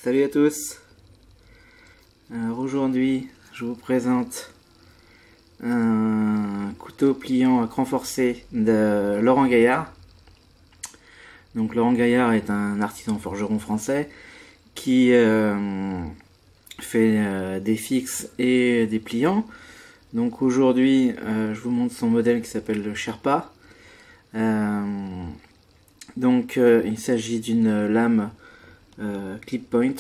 Salut à tous. Alors aujourd'hui je vous présente un couteau pliant à cran forcé de Laurent Gaillard. Donc Laurent Gaillard est un artisan forgeron français qui fait des fixes et des pliants. Donc aujourd'hui je vous montre son modèle qui s'appelle le Sherpa. Il s'agit d'une lame clip point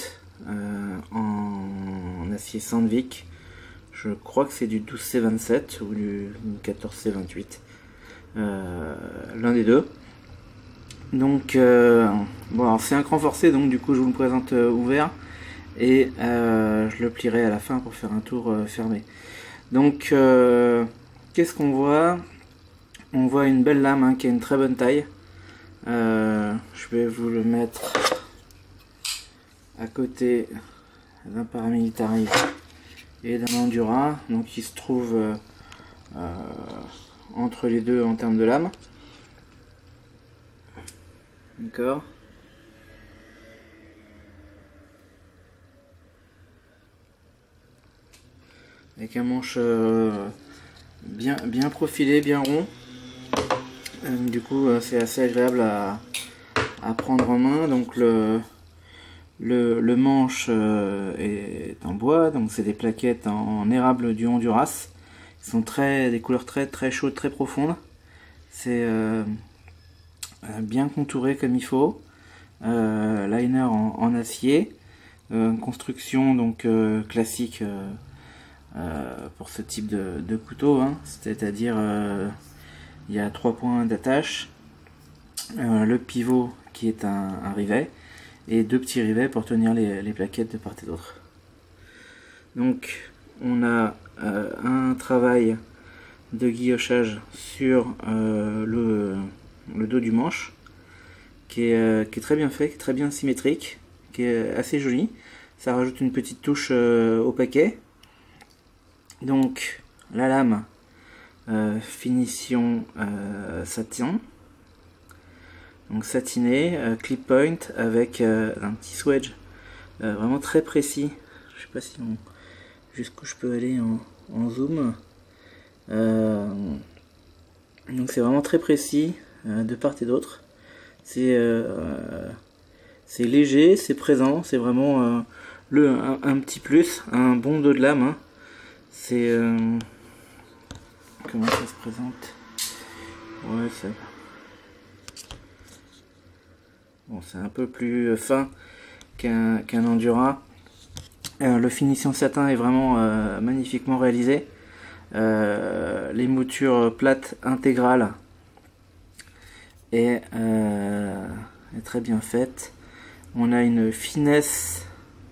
en acier Sandvik. Je crois que c'est du 12C27 ou du 14C28, l'un des deux. Donc bon, alors c'est un cran forcé, donc du coup je vous le présente ouvert et je le plierai à la fin pour faire un tour fermé. Donc qu'est-ce qu'on voit? On voit une belle lame qui a une très bonne taille. Je vais vous le mettre à côté d'un paramilitari et d'un endura, donc il se trouve entre les deux en termes de lame. D'accord. Avec un manche bien profilé, bien rond. Du coup c'est assez agréable à prendre en main. Donc le manche est en bois, donc c'est des plaquettes en érable du Honduras. Ils sont des couleurs très chaudes, très profondes. C'est bien contouré comme il faut. Liner en acier. Construction donc classique pour ce type de couteau, c'est-à-dire il y a 3 points d'attache, le pivot qui est un rivet et 2 petits rivets pour tenir les plaquettes de part et d'autre. Donc on a un travail de guillochage sur le dos du manche qui est très bien fait, qui est très bien symétrique, qui est assez joli. Ça rajoute une petite touche au paquet. Donc la lame finition satin, donc satiné, clip point avec un petit swedge vraiment très précis. Je sais pas si jusqu'où je peux aller en zoom. Donc c'est vraiment très précis de part et d'autre. C'est léger, c'est présent, c'est vraiment un petit plus, un bon dos de lame. C'est comment ça se présente? Ouais, c'est un peu plus fin qu'un Endura. Le finition satin est vraiment magnifiquement réalisé. Les moutures plates intégrales est très bien faite. On a une finesse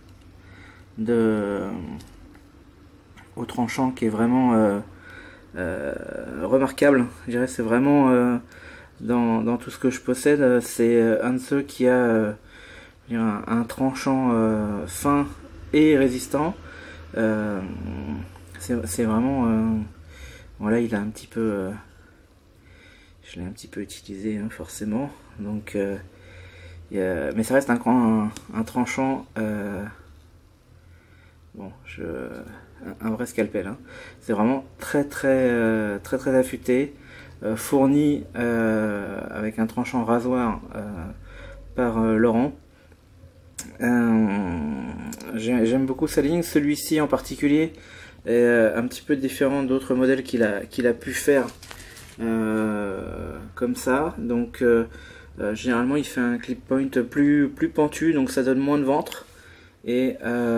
au tranchant qui est vraiment remarquable. Je dirais c'est vraiment dans tout ce que je possède, c'est un de ceux qui a un tranchant fin et résistant. C'est vraiment voilà, il a un petit peu je l'ai un petit peu utilisé forcément, donc mais ça reste un tranchant bon, un vrai scalpel. C'est vraiment très affûté, fourni avec un tranchant rasoir par Laurent. J'aime beaucoup sa ligne. Celui-ci en particulier est un petit peu différent d'autres modèles qu'il a pu faire comme ça. Donc généralement il fait un clip point plus pentu, donc ça donne moins de ventre, et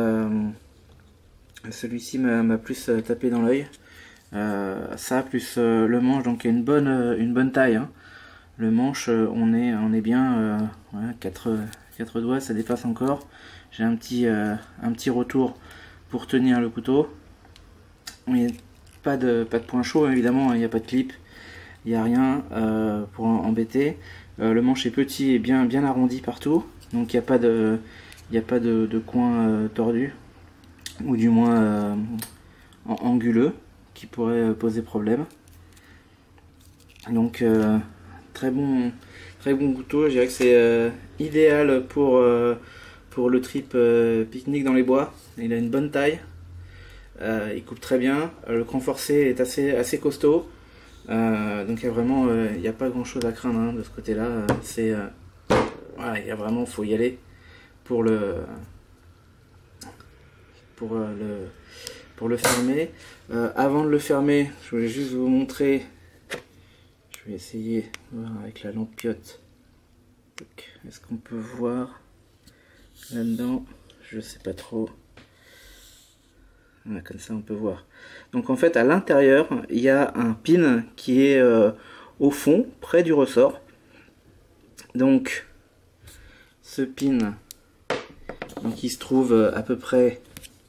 celui-ci m'a plus tapé dans l'œil. Ça plus le manche, donc il y a une bonne taille. Le manche, on est bien ouais, 4 doigts, ça dépasse encore. J'ai un petit retour pour tenir le couteau. Mais pas de point chaud évidemment, il n'y a pas de clip, il n'y a rien pour embêter. Le manche est petit et bien arrondi partout, donc il n'y a pas de coin tordu, ou du moins anguleux, qui pourrait poser problème. Donc très bon couteau. Je dirais que c'est idéal pour pour le trip pique-nique dans les bois. Il a une bonne taille, il coupe très bien, le cran forcé est assez costaud, donc il y a vraiment il n'y a pas grand chose à craindre hein, de ce côté là. Voilà, il y a vraiment, faut y aller pour le fermer. Avant de le fermer, je voulais juste vous montrer, je vais essayer de voir avec la lampiote. Est-ce qu'on peut voir là-dedans? Je sais pas trop. Voilà, comme ça on peut voir. Donc en fait à l'intérieur il y a un pin qui est au fond, près du ressort. Donc ce pin, donc il se trouve à peu près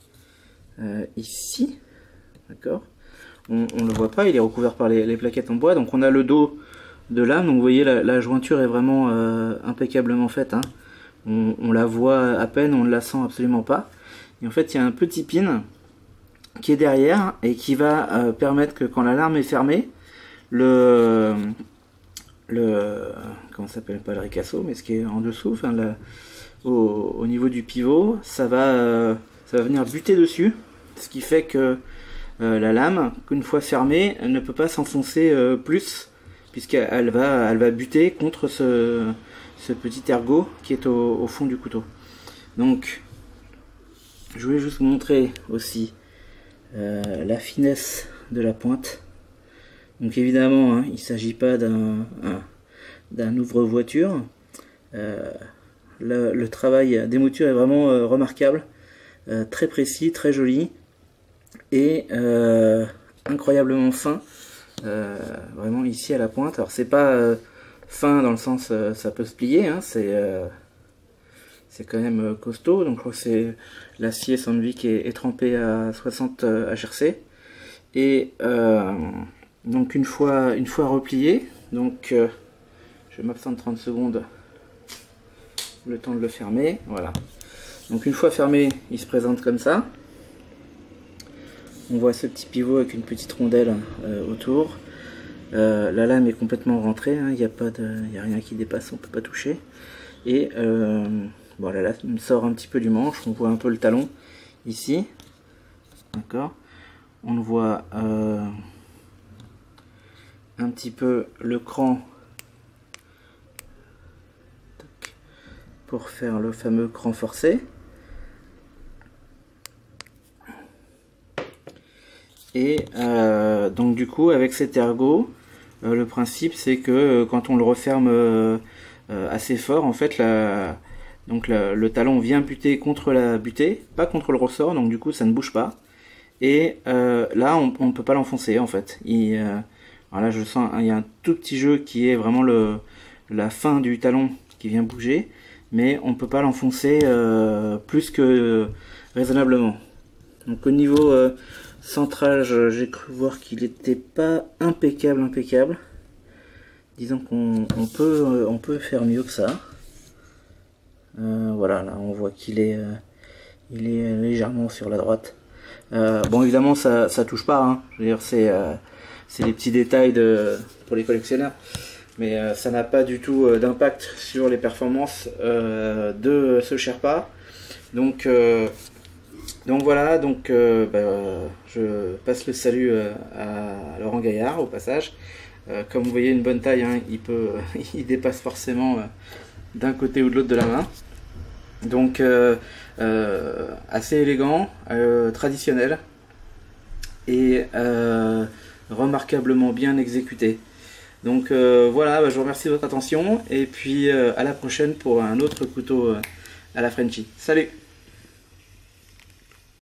ici, d'accord. On le voit pas, il est recouvert par les plaquettes en bois. Donc on a le dos de lame, donc vous voyez la jointure est vraiment impeccablement faite hein. On la voit à peine, on ne la sent absolument pas. Et en fait il y a un petit pin qui est derrière et qui va permettre que quand la lame est fermée, comment ça s'appelle, pas le ricasso, mais ce qui est en dessous, enfin au niveau du pivot, ça va venir buter dessus, ce qui fait que la lame, une fois fermée, elle ne peut pas s'enfoncer plus, puisqu'elle va buter contre ce petit ergot qui est au fond du couteau. Donc je voulais juste vous montrer aussi la finesse de la pointe. Donc évidemment hein, il ne s'agit pas d'un ouvre-voiture. Le travail des moutures est vraiment remarquable, très précis, très joli et incroyablement fin, vraiment ici à la pointe. Alors c'est pas fin dans le sens ça peut se plier hein, c'est quand même costaud. Donc je crois que c'est l'acier Sandvik est trempé à 60 HRC et donc une fois replié, donc je vais m'absenter 30 secondes le temps de le fermer. Voilà, donc une fois fermé il se présente comme ça. On voit ce petit pivot avec une petite rondelle autour. La lame est complètement rentrée hein, il n'y a rien qui dépasse, on peut pas toucher. Et bon, la lame sort un petit peu du manche, on voit un peu le talon ici, d'accord. On voit un petit peu le cran pour faire le fameux cran forcé. Et donc du coup avec cet ergot, le principe c'est que quand on le referme assez fort, en fait le talon vient buter contre la butée, pas contre le ressort, donc du coup ça ne bouge pas. Et là on ne peut pas l'enfoncer en fait. Voilà, je sens il y a un tout petit jeu qui est vraiment la fin du talon qui vient bouger, mais on ne peut pas l'enfoncer plus que raisonnablement. Donc au niveau centrage, j'ai cru voir qu'il n'était pas impeccable. Disons qu'on peut faire mieux que ça. Voilà, là on voit qu'il est légèrement sur la droite. Bon évidemment ça touche pas, hein. Je veux dire c'est des petits détails pour les collectionneurs, mais ça n'a pas du tout d'impact sur les performances de ce Sherpa. Donc voilà, je passe le salut à Laurent Gaillard au passage. Comme vous voyez, une bonne taille, hein, il dépasse forcément d'un côté ou de l'autre de la main. Donc assez élégant, traditionnel et remarquablement bien exécuté. Donc voilà, je vous remercie de votre attention et puis à la prochaine pour un autre couteau à la Frenchy. Salut!